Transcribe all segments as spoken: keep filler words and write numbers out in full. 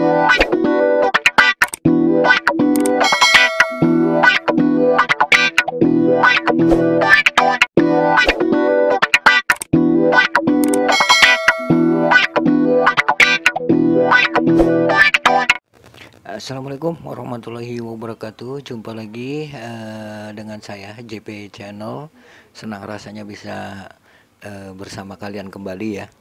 Assalamualaikum warahmatullahi wabarakatuh. Jumpa lagi uh, dengan saya J P Channel. Senang rasanya bisa uh, bersama kalian kembali ya.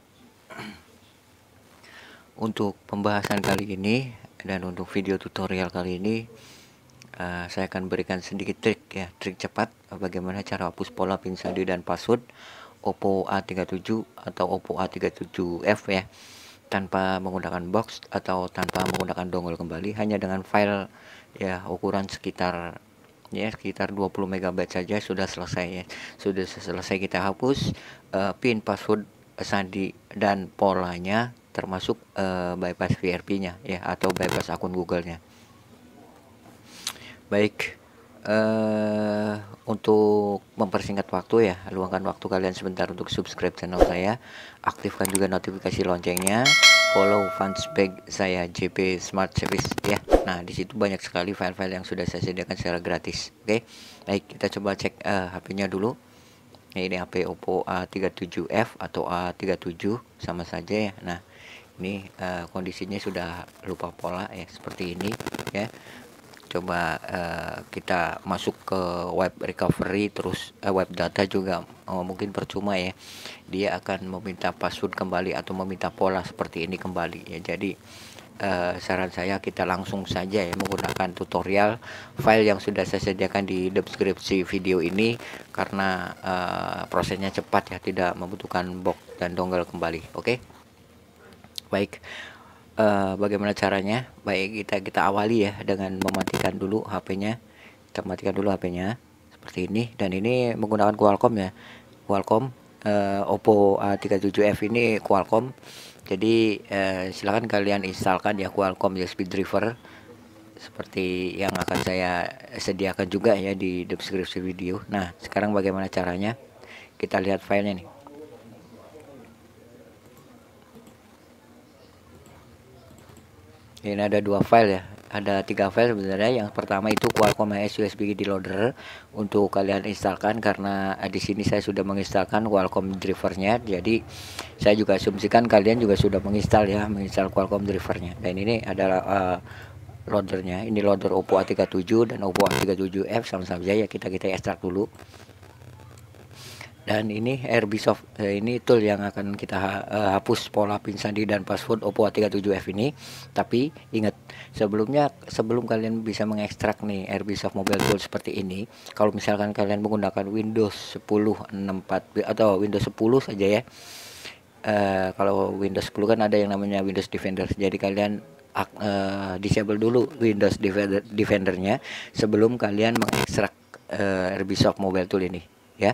Untuk pembahasan kali ini dan untuk video tutorial kali ini, uh, saya akan berikan sedikit trik ya, trik cepat bagaimana cara hapus pola pin sandi dan password Oppo A tiga puluh tujuh atau Oppo A tiga puluh tujuh F ya, tanpa menggunakan box atau tanpa menggunakan dongle kembali, hanya dengan file ya ukuran sekitar ya sekitar dua puluh megabyte saja sudah selesai ya. Sudah selesai kita hapus uh, pin, password, sandi dan polanya, termasuk uh, bypass V R P-nya ya atau bypass akun Google-nya. Baik, uh, untuk mempersingkat waktu ya, luangkan waktu kalian sebentar untuk subscribe channel saya, aktifkan juga notifikasi loncengnya, follow fanpage saya J P Smart Service ya. Nah, di situ banyak sekali file-file yang sudah saya sediakan secara gratis. Oke, baik, kita coba cek uh, H P-nya dulu. Nah, ini H P Oppo A tiga puluh tujuh F atau A tiga puluh tujuh sama saja ya. Nah, ini uh, kondisinya sudah lupa pola ya, seperti ini ya. Coba uh, kita masuk ke web recovery, terus uh, web data juga oh, mungkin percuma ya, dia akan meminta password kembali atau meminta pola seperti ini kembali ya. Jadi uh, saran saya kita langsung saja ya menggunakan tutorial file yang sudah saya sediakan di deskripsi video ini, karena uh, prosesnya cepat ya, tidak membutuhkan box dan dongle kembali. Oke, baik. Uh, bagaimana caranya? Baik, kita kita awali ya dengan mematikan dulu H P-nya. Kita matikan dulu H P-nya seperti ini, dan ini menggunakan Qualcomm ya. Qualcomm uh, Oppo A tiga puluh tujuh F ini Qualcomm. Jadi uh, silakan kalian instalkan ya Qualcomm U S B driver seperti yang akan saya sediakan juga ya di deskripsi video. Nah, sekarang bagaimana caranya? Kita lihat filenya nih. Ini ada dua file ya, ada tiga file sebenarnya. Yang pertama itu Qualcomm U S B Loader untuk kalian instalkan, karena di sini saya sudah menginstalkan Qualcomm drivernya. Jadi saya juga asumsikan kalian juga sudah menginstal ya, menginstal Qualcomm drivernya. Dan ini adalah uh, loadernya. Ini loader Oppo A tiga puluh tujuh dan Oppo A tiga puluh tujuh F sama-sama saja ya. Kita kita ekstrak dulu. Dan ini Airbisoft, eh, ini tool yang akan kita uh, hapus pola pin sandi dan password Oppo A tiga puluh tujuh F ini. Tapi ingat, sebelumnya sebelum kalian bisa mengekstrak nih Airbisoft Mobile Tool seperti ini, kalau misalkan kalian menggunakan Windows sepuluh enam puluh empat atau Windows sepuluh saja ya. Uh, kalau Windows sepuluh kan ada yang namanya Windows Defender. Jadi kalian uh, disable dulu Windows Defender Defendernya sebelum kalian mengekstrak uh, Airbisoft Mobile Tool ini ya.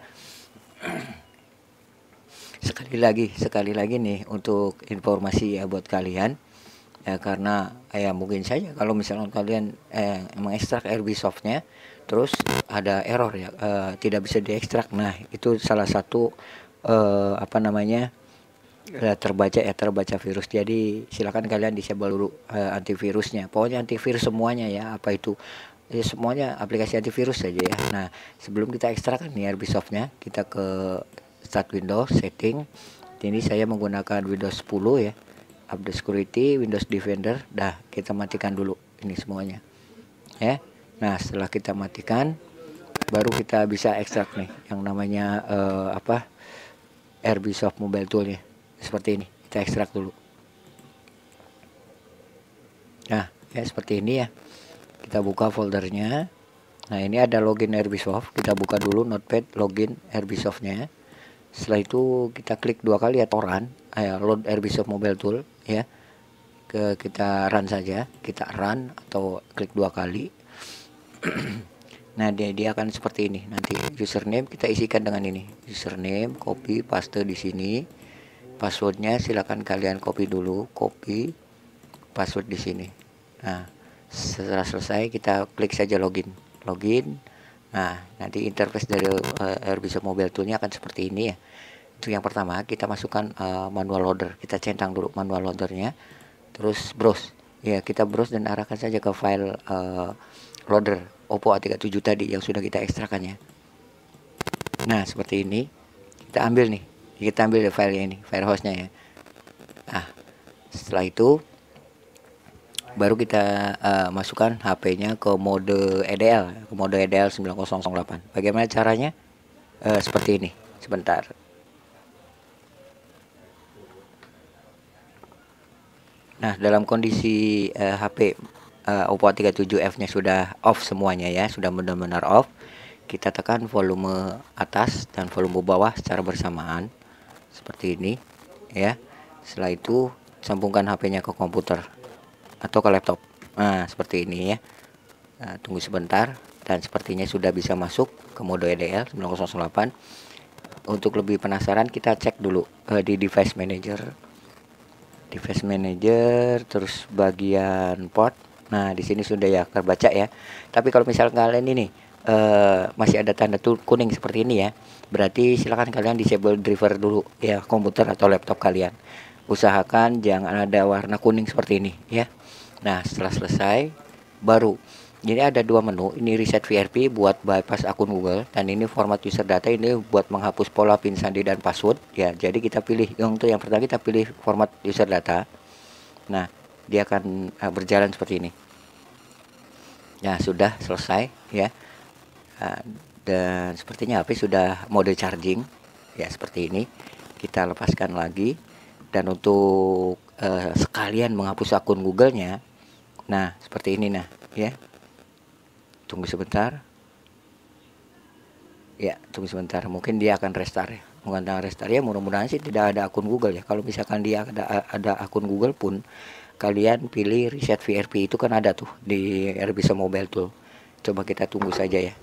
Sekali lagi, sekali lagi nih untuk informasi ya buat kalian ya, karena ya mungkin saja kalau misalnya kalian eh, mengekstrak Airbisoftnya terus ada error ya, eh, tidak bisa diekstrak. Nah, itu salah satu eh, apa namanya ya, terbaca ya terbaca virus. Jadi silakan kalian disable dulu eh, antivirusnya. Pokoknya antivirus semuanya ya, apa itu ya, semuanya aplikasi antivirus saja ya. Nah, sebelum kita ekstrak nih Airbisoftnya, kita ke start Windows setting. Ini saya menggunakan Windows sepuluh ya, update security, Windows Defender. Dah, kita matikan dulu ini semuanya ya. Nah, setelah kita matikan baru kita bisa ekstrak nih yang namanya uh, apa Airbisoft Mobile Tool ya, seperti ini. Kita ekstrak dulu. Nah ya, seperti ini ya. Kita buka foldernya. Nah, ini ada login Airbisoft. Kita buka dulu notepad login Airbisoftnya. Setelah itu kita klik dua kali atau run, ya, load Airbisoft Mobile Tool ya. Ke kita run saja, kita run atau klik dua kali. Nah, dia dia akan seperti ini. Nanti username kita isikan dengan ini. Username, copy, paste di sini. Passwordnya silakan kalian copy dulu, copy password di sini. Nah, setelah selesai kita klik saja login login. Nah, nanti interface dari uh, Airbisoft Mobile Toolnya akan seperti ini ya. Itu yang pertama, kita masukkan uh, manual loader. Kita centang dulu manual loadernya, terus browse ya kita browse dan arahkan saja ke file uh, loader Oppo A tiga puluh tujuh tadi yang sudah kita ekstrakan ya. Nah seperti ini, kita ambil nih, kita ambil filenya ini, file hostnya ya. Nah setelah itu baru kita uh, masukkan H P-nya ke mode E D L, ke mode E D L sembilan nol nol delapan. Bagaimana caranya? Uh, seperti ini, sebentar. Nah dalam kondisi uh, H P uh, Oppo A tiga puluh tujuh F nya sudah off semuanya ya, sudah benar-benar off, kita tekan volume atas dan volume bawah secara bersamaan seperti ini ya. Setelah itu sambungkan H P-nya ke komputer atau ke laptop. Nah seperti ini ya. Nah, tunggu sebentar, dan sepertinya sudah bisa masuk ke mode E D L sembilan nol nol delapan. Untuk lebih penasaran, kita cek dulu uh, di device manager device manager terus bagian port. Nah di sini sudah ya terbaca ya. Tapi kalau misal kalian ini uh, masih ada tanda tuh kuning seperti ini ya, berarti silahkan kalian disable driver dulu ya, komputer atau laptop kalian. Usahakan jangan ada warna kuning seperti ini ya. Nah setelah selesai baru, jadi ada dua menu, ini reset V R P buat bypass akun Google, dan ini format user data, ini buat menghapus pola pin sandi dan password ya. Jadi kita pilih yang untuk yang pertama, kita pilih format user data. Nah dia akan uh, berjalan seperti ini. Nah sudah selesai ya. Uh, dan sepertinya H P sudah mode charging ya, seperti ini. Kita lepaskan lagi, dan untuk uh, sekalian menghapus akun Google-nya, nah seperti ini nah ya. Tunggu sebentar ya, tunggu sebentar, mungkin dia akan restart ya. Mungkin restart ya, mudah-mudahan sih tidak ada akun Google ya. Kalau misalkan dia ada ada akun Google pun, kalian pilih reset V R P, itu kan ada tuh di Rbisa Mobile Tool. Coba kita tunggu saja ya.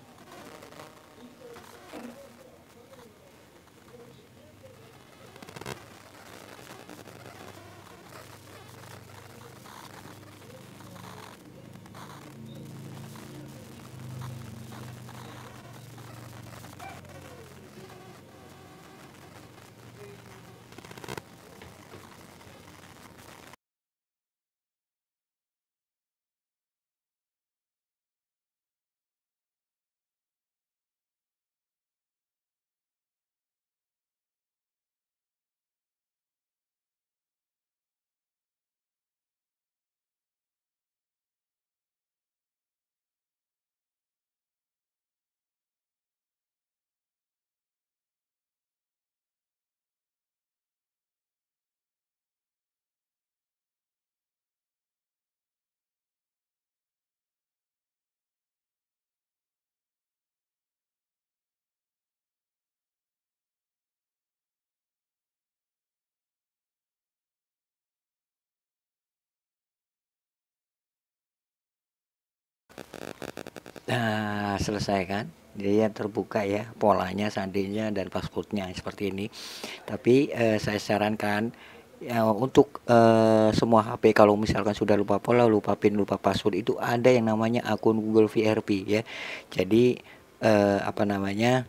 Nah selesai kan, dia terbuka ya polanya, sandinya, dan passwordnya seperti ini. Tapi eh, saya sarankan ya, untuk eh, semua H P kalau misalkan sudah lupa pola, lupa pin, lupa password, itu ada yang namanya akun Google V R P ya. Jadi eh, apa namanya,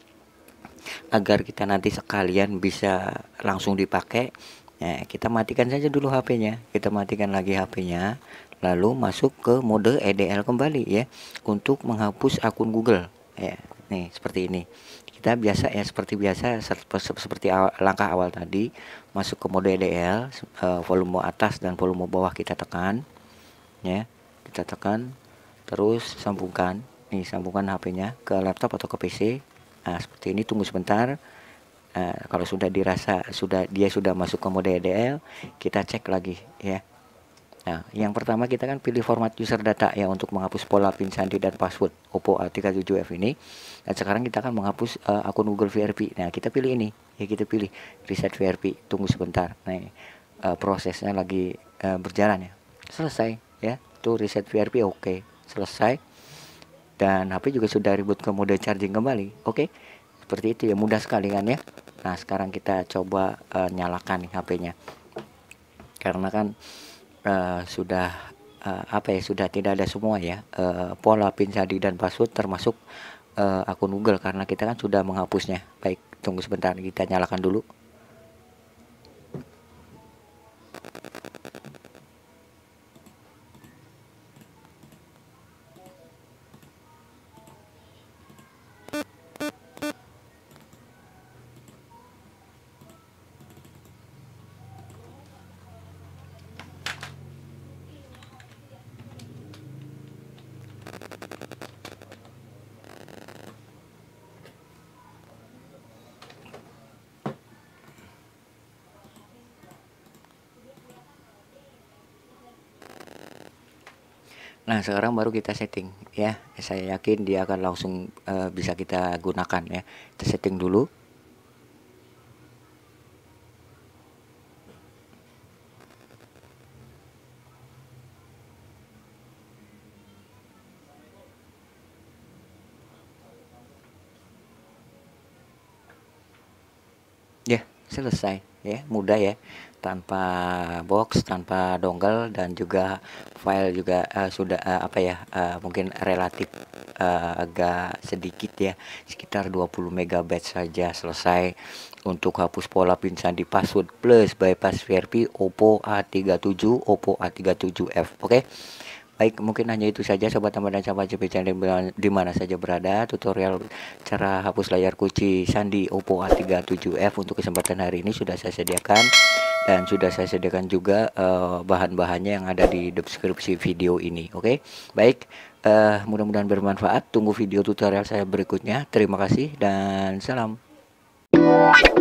agar kita nanti sekalian bisa langsung dipakai, ya, kita matikan saja dulu H P-nya, kita matikan lagi H P-nya, lalu masuk ke mode E D L kembali ya, untuk menghapus akun Google ya. Nih seperti ini, kita biasa ya, seperti biasa seperti awal, langkah awal tadi, masuk ke mode E D L, uh, volume atas dan volume bawah kita tekan ya, kita tekan terus sambungkan nih, sambungkan H P-nya ke laptop atau ke P C. Nah seperti ini, tunggu sebentar. Nah, kalau sudah dirasa sudah dia sudah masuk ke mode E D L, kita cek lagi ya. Nah yang pertama kita kan pilih format user data ya, untuk menghapus pola pin sandi dan password Oppo A tiga puluh tujuh F ini. Dan sekarang kita akan menghapus uh, akun Google V R P. Nah kita pilih ini ya, kita pilih reset V R P. Tunggu sebentar, nah uh, prosesnya lagi uh, berjalan ya. Selesai ya, tuh reset V R P oke, okay. Selesai, dan H P juga sudah reboot ke mode charging kembali. Oke okay? Seperti itu ya, mudah sekali kan ya. Nah sekarang kita coba uh, nyalakan nih H P-nya, karena kan uh, sudah uh, apa ya, sudah tidak ada semua ya uh, pola pin sandi dan password, termasuk uh, akun Google, karena kita kan sudah menghapusnya. Baik, tunggu sebentar, kita nyalakan dulu. Nah, sekarang baru kita setting ya. Saya yakin dia akan langsung uh, bisa kita gunakan ya. Kita setting dulu. Ya, selesai ya, mudah ya. Tanpa box, tanpa dongle, dan juga file juga uh, sudah uh, apa ya, uh, mungkin relatif uh, agak sedikit ya, sekitar dua puluh megabyte saja selesai untuk hapus pola pin sandi password plus bypass V R P Oppo A tiga puluh tujuh, Oppo A tiga puluh tujuh F. Oke. Baik, mungkin hanya itu saja sobat teman dan sahabat J P channel di mana saja berada, tutorial cara hapus layar kunci sandi Oppo A tiga puluh tujuh F untuk kesempatan hari ini sudah saya sediakan, dan sudah saya sediakan juga uh, bahan-bahannya yang ada di deskripsi video ini. Oke, baik, uh, mudah-mudahan bermanfaat. Tunggu video tutorial saya berikutnya. Terima kasih dan salam.